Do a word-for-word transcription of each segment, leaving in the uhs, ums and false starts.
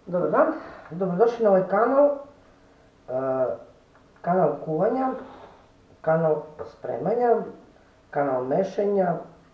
Dobar dan, dobrodošli na ovaj kanal, kanal kuvanja, kanal spremanja, kanal mešanja.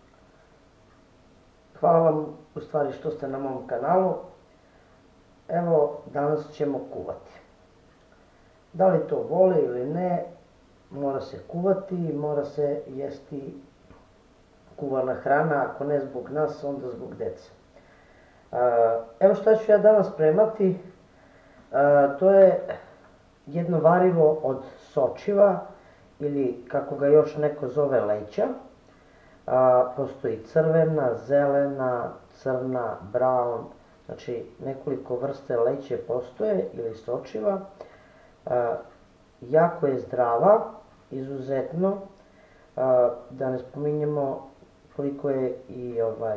Hvala vam u stvari što ste na mom kanalu. Evo, danas ćemo kuvati. Da li to voli ili ne, mora se kuvati, mora se jesti kuvana hrana, ako ne zbog nas, onda zbog dece. Evo šta ću ja danas spremati, to je jedno varivo od sočiva ili kako ga još neko zove leća. Postoji crvena, zelena, crna, brown, znači nekoliko vrste leće postoje ili sočiva. Jako je zdrava, izuzetno, da ne spominjemo koliko je i ovaj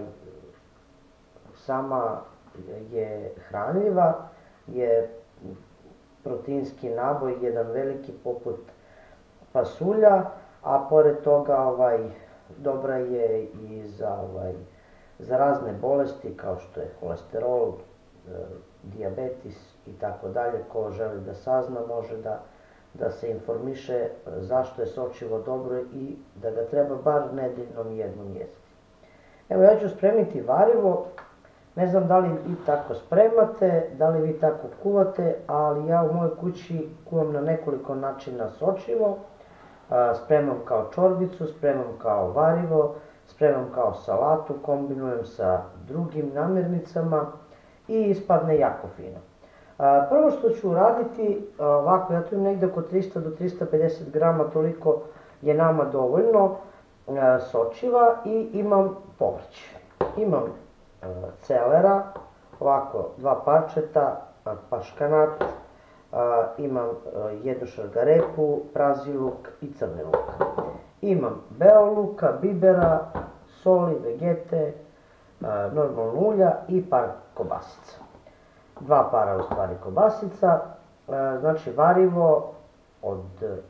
sama je hranljiva, je proteinski naboj, jedan veliki poput pasulja, a pored toga ovaj, dobra je i za, ovaj, za razne bolesti kao što je holesterol, dijabetes i tako dalje. Ko želi da sazna može da, da se informiše zašto je sočivo dobro i da ga treba bar nedeljnom jednom jesti. Evo, ja ću spremiti varivo. Ne znam da li vi tako spremate, da li vi tako kuvate, ali ja u mojoj kući kuvam na nekoliko načina sočivo. Spremam kao čorbicu, spremam kao varivo, spremam kao salatu, kombinujem sa drugim namirnicama i ispadne jako fino. Prvo što ću uraditi, ovako, ja tu imam negde oko trista do trista pedeset grama, toliko je nama dovoljno sočiva i imam povrće. Imam celera, ovako dva parčeta, paškanat, imam jednu šargarepu, prazi luk i crni luk. Imam beo luka, bibera, soli, vegete, normalno ulja i par kobasica. Dva para u stvari kobasica, znači varivo od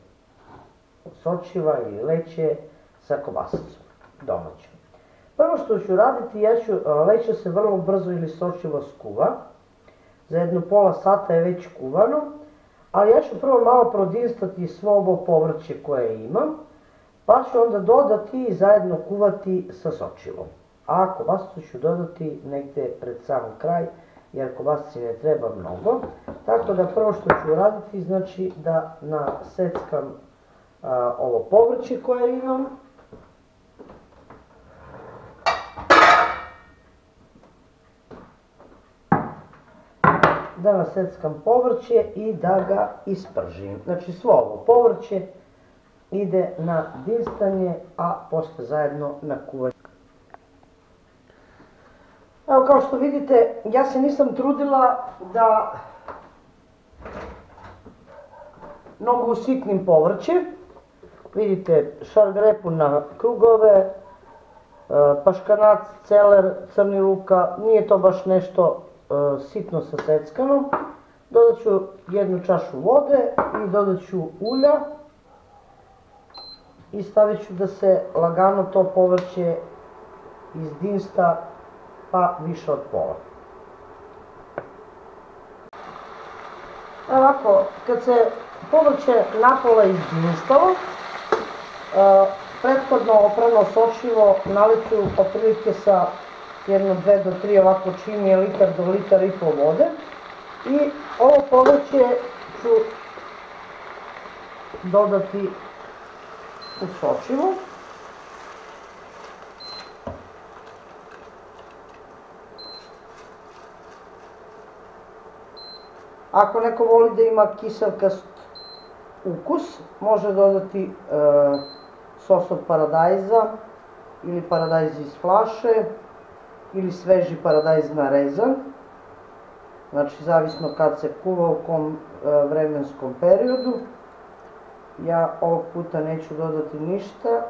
sočiva ili leće sa kobasicom, domaćom. Prvo što ću raditi, ja ću, leće se vrlo brzo ili sočivo skuva, za jedno pola sata je već kuvano, ali ja ću prvo malo prodinstati svo ovo povrće koje imam, pa ću onda dodati i zajedno kuvati sa sočivom. A kobasicu ću dodati negde pred sam kraj, jer kobasici ne treba mnogo. Tako da prvo što ću raditi, znači da naseckam ovo povrće koje imam. Da naseckam povrće i da ga ispržim. Znači svo ovo povrće ide na dinstanje, a posle zajedno na kuvanje. Evo, kao što vidite, ja se nisam trudila da mnogo usitnim povrće. Vidite, šargarepu na krugove, paškanat, celer, crni luka, nije to baš nešto sitno saseckano. Dodat ću jednu čašu vode i dodat ću ulja i stavit ću da se lagano to povrće izdinsta pa više od pola. Ovako, kad se povrće napola izdinstalo, prethodno oprano sočivo naliću otprilike sa jedno, dve do tri, ovako čini je litar do litar i pol vode. I ovo povrće ću dodati u sočivo. Ako neko voli da ima kiselkast ukus, može dodati sos od paradajza ili paradajz iz flaše ili sveži paradajz narezan. Znači, zavisno kad se kuva, u kom vremenskom periodu. Ja ovog puta neću dodati ništa.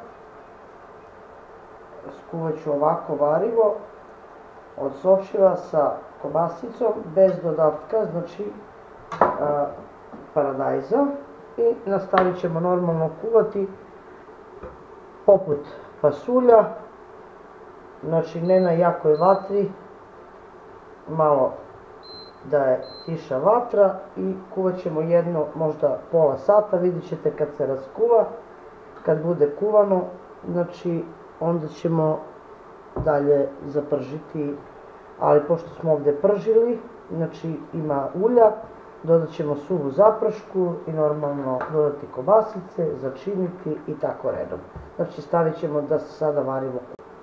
Skuvat ću ovako varivo od sočiva sa kobasicom, bez dodatka, znači paradajza. I nastavit ćemo normalno kuvati poput pasulja. Znači, ne na jakoj vatri, malo da je tiša vatra i kuvat ćemo jedno možda pola sata, vidjet ćete kad se raskuva, kad bude kuvano, znači onda ćemo dalje zapržiti, ali pošto smo ovdje pržili, znači ima ulja, dodat ćemo suvu zaprašku i normalno dodati kobasice, začiniti i tako redom. Znači stavit ćemo da se sada varimo.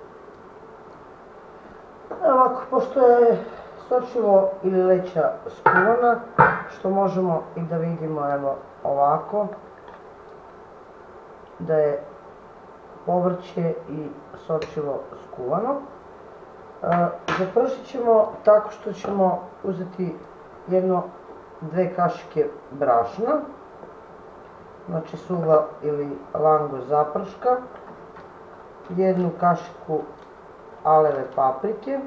Ovako, pošto je sočivo ili leća skuvana, što možemo i da vidimo, evo ovako, da je povrće i sočivo skuvano. Zapršit ćemo tako što ćemo uzeti jedno, dve kašike brašna, znači suva ili lango zaprška, jednu kašiku aleve paprike,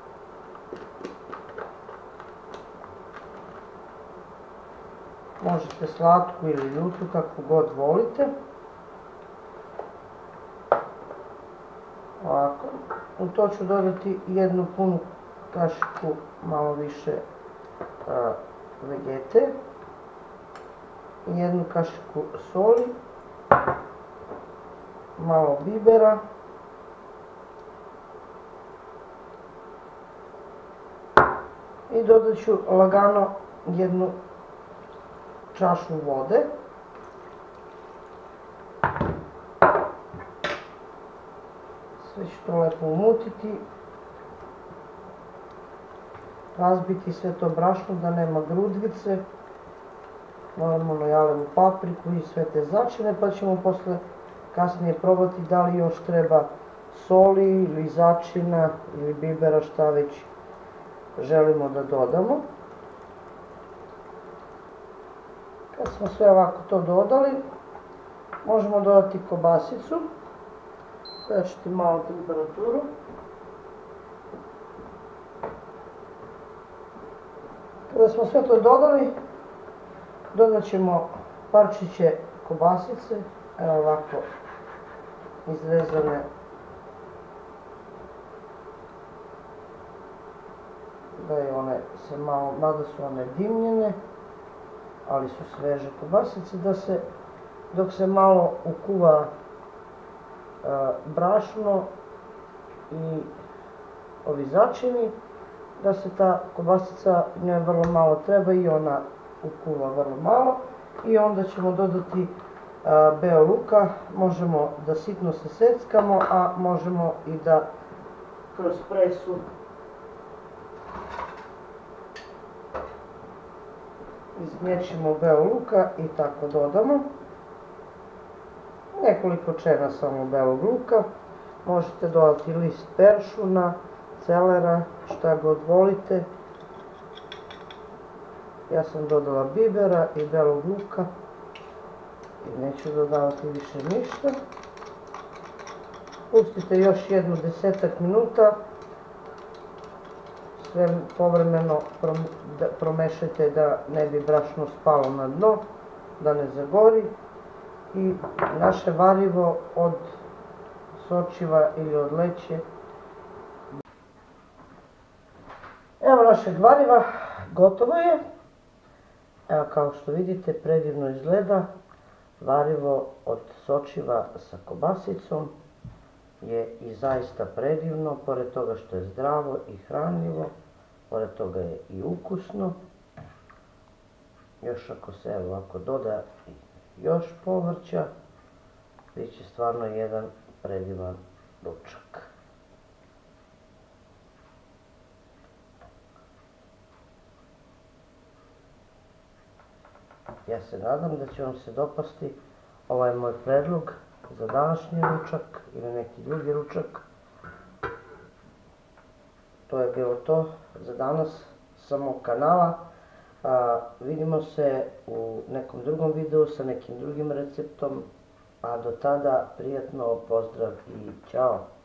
možete slatku ili ljutu, kako god volite. Ovako, u to ću dodati jednu punu kašiku, malo više a, vegete, jednu kašiku soli, malo bibera, i dodat ću lagano jednu čašu vode. Sve ću to lepo umutiti, razbiti sve to brašno da nema grudvice, normalno jalevu papriku i sve te začine, pa ćemo posle kasnije probati da li još treba soli ili začina ili bibera, šta već želimo da dodamo. Kad smo sve ovako to dodali, možemo dodati kobasicu, pojačati malo temperaturu. Kada smo sve to dodali, dodat ćemo parčiće kobasice, evo ovako izrezane, da je one se malo, mada su one dimljene, ali su sveže kobasice, da se, dok se malo ukuva brašno i ovi začini, da se ta kobasica, njoj vrlo malo treba i ona ukuva vrlo malo, i onda ćemo dodati beo luka, možemo da sitno saseckamo, a možemo i da kroz presu izmječimo beo luka i tako dodamo. Nekoliko čena samo belog luka, možete dodati list peršuna, celera, šta god volite. Ja sam dodala bibera i belog luka i neću dodavati više ništa. Pustite još jednu desetak minuta, sve povremeno promešajte da ne bi brašno spalo na dno, da ne zagori. I naše varivo od sočiva ili od leće. Evo našeg variva, gotovo je. Evo kao što vidite, predivno izgleda. Varivo od sočiva sa kobasicom je i zaista predivno, pored toga što je zdravo i hranljivo, pored toga je i ukusno. Još ako se evo ovako doda još povrća, bit će stvarno jedan predivan ručak. Ja se nadam da će vam se dopasti ovaj moj predlog za današnji ručak ili neki drugi ručak. To je bilo to za danas sa mog kanala. A, vidimo se u nekom drugom videu sa nekim drugim receptom, a do tada prijatno pozdrav i ćao!